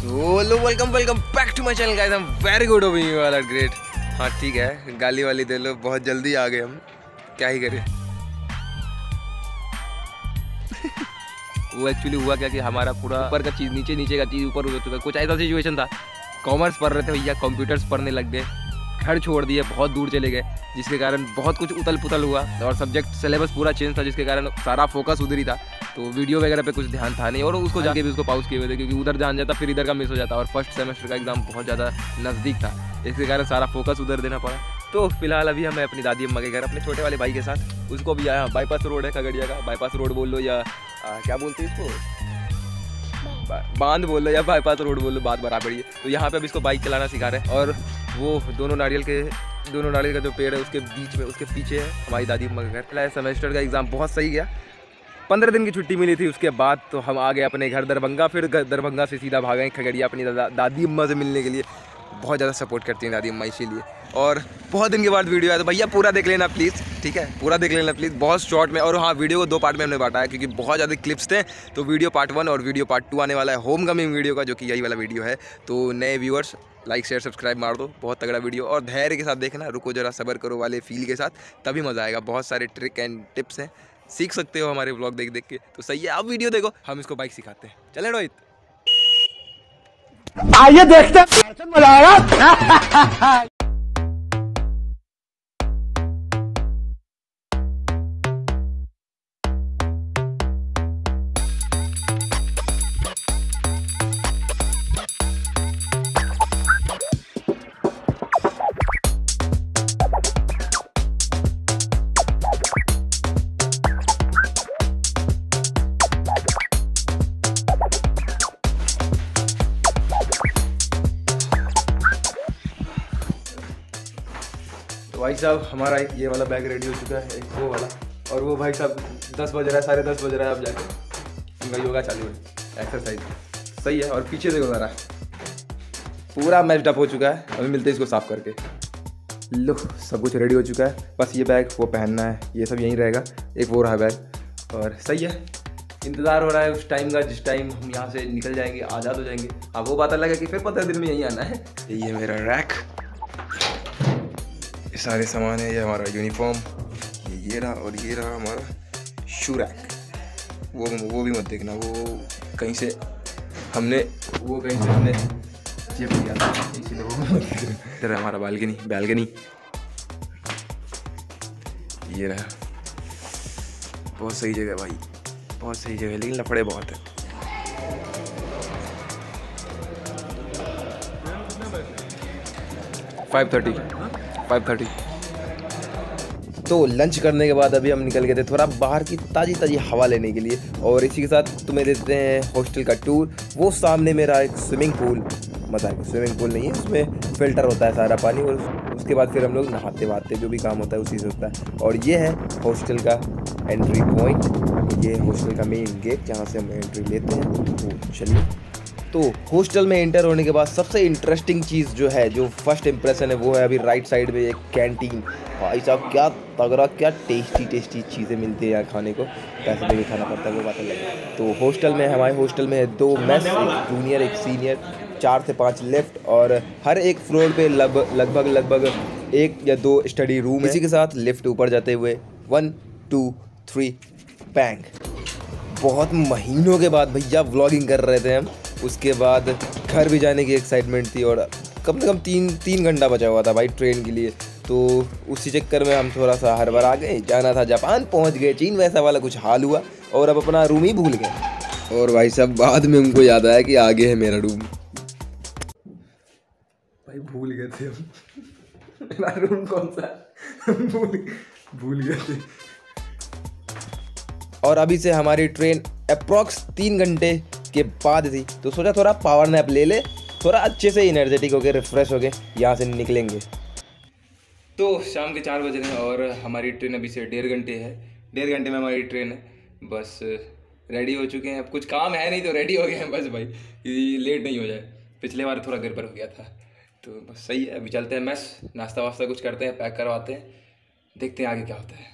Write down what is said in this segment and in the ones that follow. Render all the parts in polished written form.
Hello welcome back to my channel guys. I am very good owing you all are great. हाँ ठीक है, गाली वाली दे लो, बहुत जल्दी आ गए हम, क्या ही करें। वो एक्चुअली हुआ क्या कि हमारा पूरा ऊपर का चीज़ नीचे, नीचे का चीज़ ऊपर हो चुका है। कुछ ऐसा सिचुएशन था, कॉमर्स पढ़ रहे थे भैया, कंप्यूटर्स पढ़ने लग गए, घर छोड़ दिए, बहुत दूर चले गए, जिसके कारण बहुत कुछ उथल पुथल हुआ और सब्जेक्ट सिलेबस पूरा चेंज था, जिसके कारण सारा फोकस उधर ही था। तो वीडियो वगैरह पे कुछ ध्यान था नहीं और उसको जाके भी उसको पॉज किए हुए थे, क्योंकि उधर जान जाता फिर इधर का मिस हो जाता और फर्स्ट सेमेस्टर का एग्जाम बहुत ज़्यादा नज़दीक था, इसके कारण सारा फोकस उधर देना पड़ा। तो फिलहाल अभी हम अपनी दादी अम्मा के घर अपने छोटे वाले भाई के साथ, उसको भी आया, बाईपास रोड है खगड़िया का, बाईपास रोड बोल लो या क्या बोलते हैं इसको, बांध बोल लो या बाईपास रोड बोल लो, बात बराबर ही है। तो यहाँ पे अब इसको बाइक चलाना सिखा रहे हैं और वो दोनों नारियल का जो पेड़ है उसके बीच में, उसके पीछे है हमारी दादी अम्मा का घर। सेमेस्टर का एग्ज़ाम बहुत सही गया, 15 दिन की छुट्टी मिली थी, उसके बाद तो हम आ गए अपने घर दरभंगा। फिर दरभंगा से सीधा भागे खगड़िया अपनी दादी अम्मा से मिलने के लिए। बहुत ज़्यादा सपोर्ट करती हैं दादी अम्मा इसीलिए, और बहुत दिन के बाद वीडियो आया तो भैया पूरा देख लेना प्लीज़, ठीक है, पूरा देख लेना प्लीज़, बहुत शॉर्ट में। और हाँ, वीडियो को 2 पार्ट में हमने बांटा है क्योंकि बहुत ज़्यादा क्लिप्स थे, तो वीडियो पार्ट 1 और वीडियो पार्ट 2 आने वाला है होम कमिंग वीडियो का, जो कि यही वाला वीडियो है। तो नए व्यूअर्स लाइक शेयर सब्सक्राइब मार दो, बहुत तगड़ा वीडियो, और धैर्य के साथ देखना, रुको जरा सब्र करो वाले फील के साथ, तभी मज़ा आएगा। बहुत सारे ट्रिक एंड टिप्स हैं, सीख सकते हो हमारे व्लॉग देख देख के। तो सही है, अब वीडियो देखो, हम इसको बाइक सिखाते हैं। चले रोहित, आइए देखते हैं, मजा आएगा। भाई साहब हमारा एक ये वाला बैग रेडी हो चुका है, एक वो वाला, और वो भाई साहब 10 बज रहा है, 10:30 बज रहा है, अब जाके उनका योगा चालू है, एक्सरसाइज सही है। और पीछे देखो ज़रा, पूरा मैच्ड अप हो चुका है। अभी मिलते हैं इसको साफ़ करके। लो, सब कुछ रेडी हो चुका है, बस ये बैग वो पहनना है, ये सब यहीं रहेगा, एक वो रहा बैग, और सही है। इंतज़ार हो रहा है उस टाइम का जिस टाइम हम यहाँ से निकल जाएंगे, आज़ाद हो जाएंगे। अब वो बात अलग है कि फिर 15 दिन में यहीं आना है। ये मेरा रैक, ये सारे सामान है, ये हमारा यूनिफॉर्म, ये रहा, और ये रहा हमारा शू रैक। वो भी मत देखना, वो कहीं से हमने चिप किया था, इसीलिए वो मत देखना। इधर हमारा बैल्कनी ये रहा। बहुत सही जगह भाई, बहुत सही जगह, लेकिन लफड़े बहुत है। Five thirty. तो लंच करने के बाद अभी हम निकल गए थे थोड़ा बाहर की ताज़ी हवा लेने के लिए, और इसी के साथ तुम्हें देते हैं हॉस्टल का टूर। वो सामने मेरा एक स्विमिंग पूल, मज़ा है, स्विमिंग पूल नहीं है, उसमें फ़िल्टर होता है सारा पानी, और उसके बाद फिर हम लोग नहाते वहाते, जो भी काम होता है उसी से होता है। और ये है हॉस्टल का एंट्री पॉइंट, ये हॉस्टल का मेन गेट जहाँ से हम एंट्री लेते हैं। तो चलिए, तो हॉस्टल में एंटर होने के बाद सबसे इंटरेस्टिंग चीज़ जो है, जो फर्स्ट इंप्रेशन है, वो है अभी राइट साइड में एक कैंटीन। भाई साहब क्या तगड़ा, क्या टेस्टी चीज़ें मिलती है यहाँ खाने को, पैसे दे के खाना पड़ता है, वो बात अलग है। तो हॉस्टल में, हमारे हॉस्टल में है 2 मेस, एक जूनियर एक सीनियर, 4 से 5 लिफ्ट, और हर एक फ्लोर पे लगभग 1 या 2 स्टडी रूम है। इसी के साथ लिफ्ट ऊपर जाते हुए 1 2 3 बैंग। बहुत महीनों के बाद भैया व्लॉगिंग कर रहे थे हम, उसके बाद घर भी जाने की एक्साइटमेंट थी, और कम से कम 3 घंटा बचा हुआ था भाई ट्रेन के लिए। तो उसी चक्कर में हम थोड़ा सा हड़बड़ा गए, जाना था जापान, पहुंच गए चीन, वैसा वाला कुछ हाल हुआ, और अब अपना रूम ही भूल गए। और भाई साहब बाद में हमको याद आया कि आगे है मेरा रूम, भाई भूल गए थे हम। मेरा रूम कौन सा भूल गए थे। और अभी से हमारी ट्रेन अप्रॉक्स 3 घंटे के बाद थी, तो सोचा थोड़ा पावर नैप ले ले, थोड़ा अच्छे से एनर्जेटिक हो गए, रिफ्रेश हो गए, यहाँ से निकलेंगे। तो शाम के 4 बज रहे हैं और हमारी ट्रेन अभी से 1.5 घंटे है, 1.5 घंटे में हमारी ट्रेन है। बस रेडी हो चुके हैं, अब कुछ काम है नहीं तो रेडी हो गए हैं बस भाई, लेट नहीं हो जाए। पिछले बार थोड़ा गड़बड़ हो गया था, तो बस सही है। अभी चलते हैं मेस, नाश्ता वास्ता कुछ करते हैं, पैक करवाते हैं, देखते हैं आगे क्या होता है।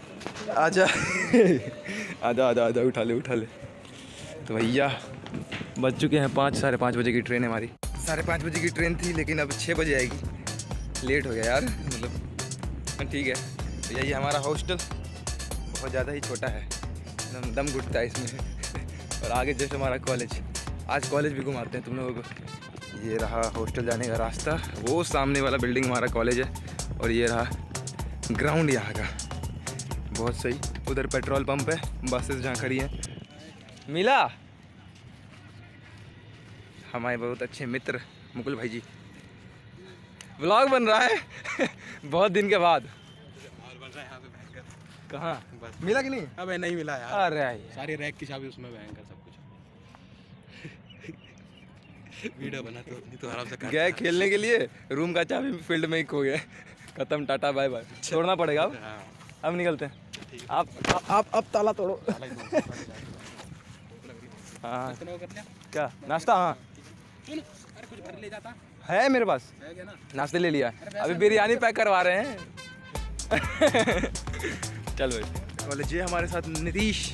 आजा आजा आजा आजा, उठा ले। तो भैया बज चुके हैं 5, 5:30 बजे की ट्रेन है हमारी। 5:30 बजे की ट्रेन थी लेकिन अब 6 बजे आएगी। लेट हो गया यार, मतलब ठीक है। तो यही हमारा हॉस्टल बहुत ज़्यादा ही छोटा है, दम घुटता है इसमें। और आगे जैसे हमारा कॉलेज, आज कॉलेज भी घुमाते हैं तुम लोगों को। ये रहा हॉस्टल जाने का रास्ता, वो सामने वाला बिल्डिंग हमारा कॉलेज है और ये रहा ग्राउंड यहाँ का। बहुत सही। उधर पेट्रोल पंप है, बसेस जहाँ खड़ी हैं। मिला हमारे बहुत अच्छे मित्र मुकुल भाई जी। व्लॉग बन रहा है बहुत दिन के बाद। कहाँ मिला कि नहीं? अबे नहीं मिला यार। अरे सारी रैक की चाबी उसमें भयंकर सब कुछ। वीडियो बना तो आराम से गए खेलने के लिए, रूम का चाबी फील्ड में ही खो गया। खत्म, टाटा बाय बाय। छोड़ना पड़ेगा अब निकलते हैं। आप ताला तोड़ो। हाँ क्या नाश्ता? हाँ अरे कुछ भर ले जाता है मेरे पास, है ना? नाश्ते ले लिया। अभी बिरयानी पैक करवा रहे हैं। चलो कॉलेज है हमारे साथ नीतीश,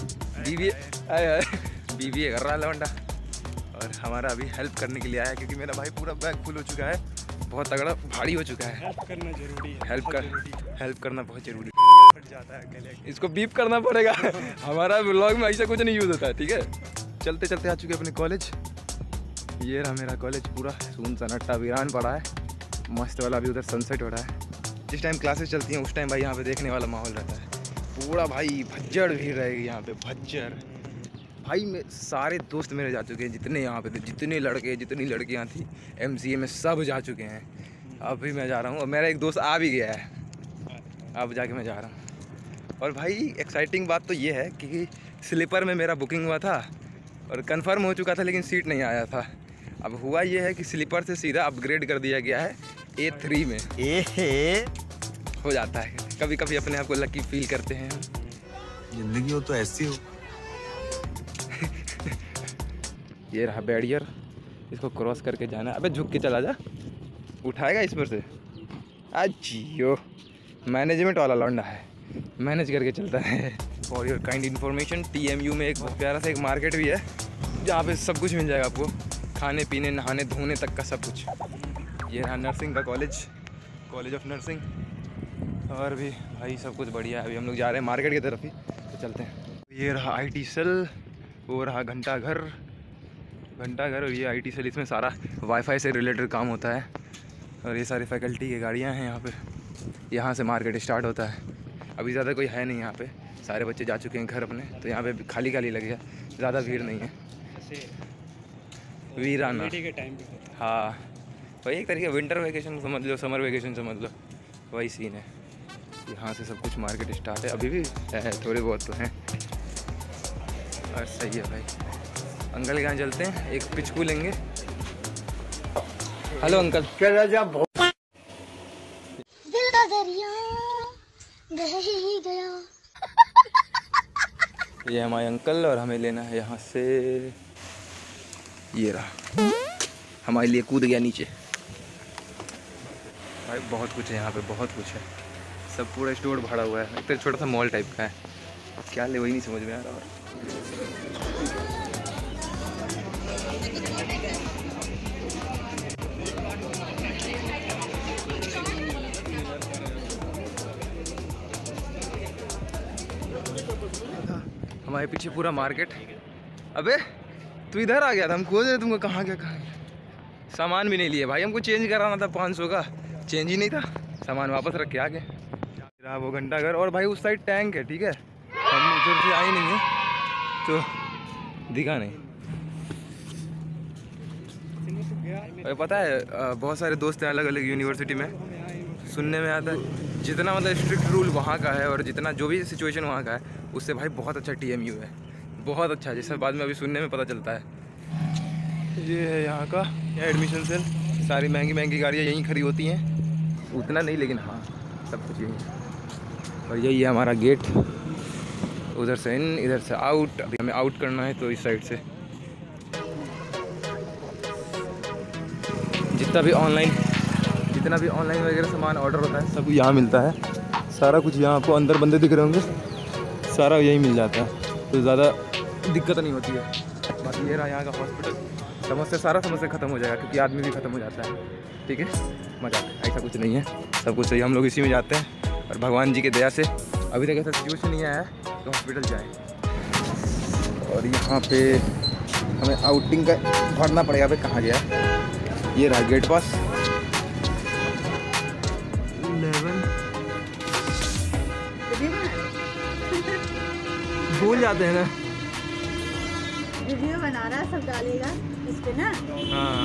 बीबीए कर रहा है लवंडा, और हमारा अभी हेल्प करने के लिए आया क्योंकि मेरा भाई पूरा बैग फुल हो चुका है, बहुत तगड़ा भारी हो चुका है। हेल्प करना जरूरी है। हेल्प करना बहुत जरूरी फट जाता है अकेले। है। इसको बीप करना पड़ेगा। हमारा व्लॉग में ऐसा कुछ नहीं यूज़ होता है, ठीक है। चलते चलते आ चुके अपने कॉलेज। ये रहा मेरा कॉलेज, पूरा सुन सन्नाटा वीरान पड़ा है, मस्त वाला। अभी उधर सनसेट हो रहा है। जिस टाइम क्लासेस चलती हैं उस टाइम भाई यहाँ पे देखने वाला माहौल रहता है पूरा। भाई भज्जड़ भीड़ रहेगी यहाँ पे, भज्जड़। भाई मैं सारे दोस्त मेरे जा चुके हैं जितने यहाँ पे थे, जितने लड़के जितनी लड़कियाँ थी MCA में, सब जा चुके हैं। अभी मैं जा रहा हूँ और मेरा एक दोस्त आ भी गया है, अब जाके मैं जा रहा हूँ। और भाई एक्साइटिंग बात तो ये है कि स्लीपर में मेरा बुकिंग हुआ था और कंफर्म हो चुका था लेकिन सीट नहीं आया था। अब हुआ ये है कि स्लीपर से सीधा अपग्रेड कर दिया गया है A3 में। हो जाता है कभी कभी, अपने आप को लकी फील करते हैं हम। जिंदगी हो तो ऐसी हो। ये रहा बैरियर, इसको क्रॉस करके जाना है। अबे झुक के चला जा, उठाएगा इस पर से। अजियो मैनेजमेंट वाला लौंडा है, मैनेज करके चलता है। For your kind information, TMU में एक बहुत प्यारा सा एक मार्केट भी है जहाँ पे सब कुछ मिल जाएगा आपको, खाने पीने नहाने धोने तक का सब कुछ। ये रहा नर्सिंग का कॉलेज ऑफ नर्सिंग। और भी भाई सब कुछ बढ़िया है। अभी हम लोग जा रहे हैं मार्केट की तरफ ही, तो चलते हैं। ये रहा IT सेल, वो रहा घंटाघर। और ये IT सेल, इसमें सारा वाईफाई से रिलेटेड काम होता है। और ये सारी फैकल्टी की गाड़ियाँ हैं यहाँ पे। यहाँ से मार्केट स्टार्ट होता है। अभी ज़्यादा कोई है नहीं यहाँ पे, सारे बच्चे जा चुके हैं घर अपने, तो यहाँ पे खाली लग गया, ज़्यादा भीड़ नहीं है। वीराना के टाइम पे हाँ, वही एक तरीके विंटर वेकेशन समझ लो, समर वेकेशन समझ लो, वही सीन है। यहाँ से सब कुछ मार्केट स्टार्ट है, अभी भी है थोड़े बहुत तो हैं। और सही है भाई। अंकल के यहाँ चलते हैं, एक पिचकू लेंगे। Hello uncle. दिल का दरिया बह ही गया। ये हमारे अंकल, और हमें लेना है यहाँ से, ये रहा हमारे लिए कूद गया नीचे। भाई बहुत कुछ है यहाँ पे, बहुत कुछ है, सब पूरा स्टोर भरा हुआ है। एक छोटा सा मॉल टाइप का है, क्या ले वही नहीं समझ में आ रहा। हमारे पीछे पूरा मार्केट। अबे तू इधर आ गया था, हम खोज रहे तुमको, कहाँ गया कहाँ गया। सामान भी नहीं लिए भाई, हमको चेंज कराना था 500 का, चेंज ही नहीं था, सामान वापस रख के आ गए। रहा वो घंटाघर, और भाई उस साइड टैंक है, ठीक है। हम उधर से आए नहीं है तो दिखा नहीं। और पता है बहुत सारे दोस्त हैं अलग अलग यूनिवर्सिटी में, सुनने में आता है जितना मतलब स्ट्रिक्ट रूल वहाँ का है और जितना जो भी सिचुएशन वहाँ का है, उससे भाई बहुत अच्छा TMU है, बहुत अच्छा, जैसे बाद में अभी सुनने में पता चलता है। ये है यहाँ का एडमिशन सेल, सारी महंगी महंगी गाड़ियाँ यहीं खड़ी होती हैं, उतना नहीं लेकिन हाँ सब कुछ यहीं है। और यही है हमारा गेट, उधर से इन इधर से आउट। अभी हमें आउट करना है तो इस साइड से। जितना भी ऑनलाइन वगैरह सामान ऑर्डर होता है सब यहाँ मिलता है, सारा कुछ यहाँ आपको अंदर बंदे दिख रहे होंगे, सारा यही मिल जाता है, तो ज़्यादा दिक्कत नहीं होती है। बाकी ये रहा यहाँ का हॉस्पिटल। सारा समस्या ख़त्म हो जाएगा क्योंकि आदमी भी ख़त्म हो जाता है। ठीक है, मजा आता है, ऐसा कुछ नहीं है, सब कुछ सही। हम लोग इसी में जाते हैं और भगवान जी की दया से अभी तक ऐसा सिचुएशन नहीं आया है तो हॉस्पिटल जाए। और यहाँ पे हमें आउटिंग का भरना पड़ेगा। भाई कहाँ गया है? ये रहा गेट पास 11। भूल जाते हैं ना, वीडियो बना रहा सब डालेगा इस पे ना। हाँ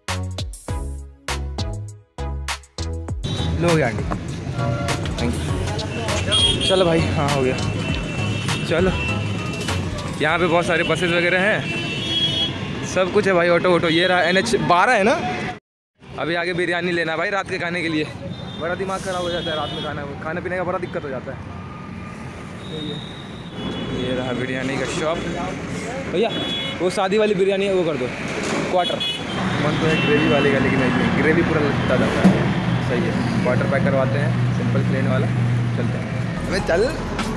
लो गया आंटी, थैंक यू। चलो भाई, हाँ हो गया। चलो यहाँ पे बहुत सारे बसेस वगैरह हैं, सब कुछ है भाई, ऑटो। ये रहा NH 12 है ना। अभी आगे बिरयानी लेना भाई रात के खाने के लिए। बड़ा दिमाग खराब हो जाता है रात में, खाने पीने का बड़ा दिक्कत हो जाता है। ये रहा बिरयानी का शॉप। भैया वो शादी वाली बिरयानी है वो कर दो, क्वार्टर। मन तो है ग्रेवी वाले का, लेकिन ग्रेवी पूरा लगता जाता है। सही है, क्वार्टर पैक करवाते हैं, सिंपल प्लेन वाला। चलते हैं, अबे चल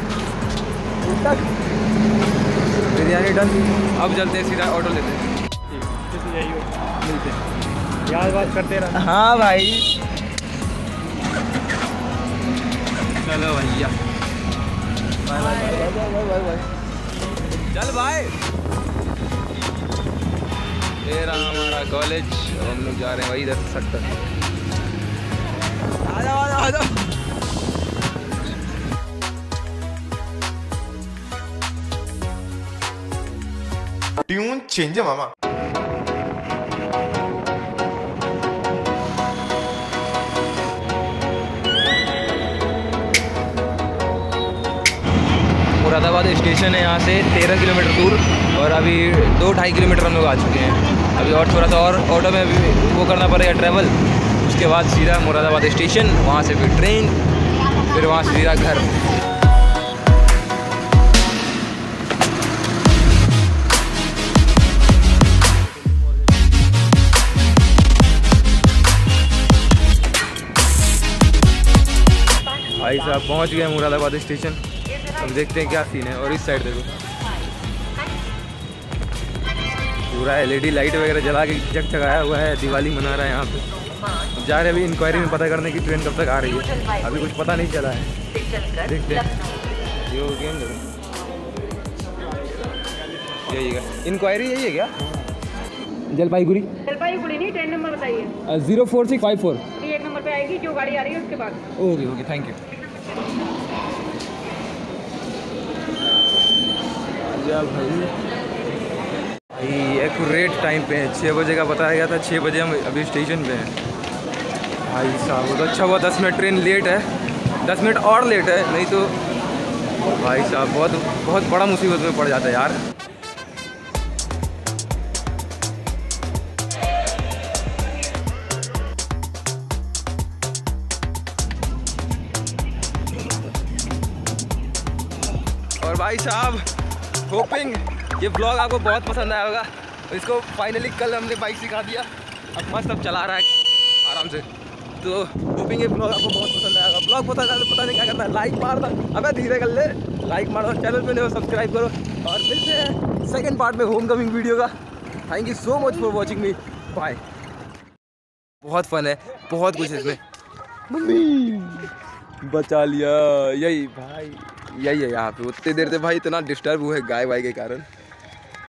बिरयानी डन। अब चलते हैं, सीधा ऑटो लेते हैं। मिलते हैं, याद बात करते रहना। हाँ भाई, चलो भैया, bye bye bye bye bye. चल भाई, ये रहा हमारा कॉलेज और हम लोग जा रहे हैं वही 10-70। आ जाओ आ जाओ आ जाओ। ट्यून चेंज है मामा। मुरादाबाद स्टेशन है यहाँ से 13 किलोमीटर दूर, और अभी 2-2.5 किलोमीटर हम लोग आ चुके हैं। अभी और थोड़ा सा और ऑटो में अभी वो करना पड़ेगा ट्रैवल, उसके बाद सीधा मुरादाबाद स्टेशन, वहाँ से फिर ट्रेन, फिर वहाँ से सीधा घर। भाई साहब पहुँच गए मुरादाबाद स्टेशन। अब देखते हैं क्या सीन है। और इस साइड देखो, पूरा LED लाइट वगैरह जला के जगजगाया हुआ है, दिवाली मना रहा है यहाँ पे। जा रहे अभी इंक्वायरी में पता करने की ट्रेन कब तक आ रही है, अभी कुछ पता नहीं चला है। देखते हैं ये हो गया यही है इंक्वायरी, यही है क्या? जलपाईगुड़ी नहीं, ट्रेन नंबर बताइए। 04654 एक नंबर पे आएगी, जो गाड़ी आ रही है उसके बाद। Okay thank you. भाई एक्यूरेट टाइम पे है, 6 बजे का बताया गया था, 6 बजे हम अभी स्टेशन पे हैं। भाई साहब बहुत अच्छा हुआ 10 मिनट ट्रेन लेट है, 10 मिनट और लेट है, नहीं तो भाई साहब बहुत बड़ा मुसीबत में पड़ जाता है यार। और भाई साहब होपिंग ये ब्लॉग आपको बहुत पसंद आया होगा। इसको फाइनली कल हमने बाइक सिखा दिया, अब मस्त अब चला रहा है आराम से। तो होपिंग ये ब्लॉग आपको बहुत पसंद आएगा। ब्लॉग पसंद आया तो पता नहीं क्या करना है, लाइक मार दो, अबे धीरे कर ले, लाइक मारो, चैनल पे नहीं सब्सक्राइब करो। और मिलते हैं सेकेंड पार्ट में होम कमिंग वीडियो का। Thank you so much for watching me, bye. बहुत फन है, बहुत कुछ है इसमें। मम्मी बचा लिया, यही भाई यही है यहाँ पे। उतनी देर से भाई इतना डिस्टर्ब हुए गाय वाय के कारण।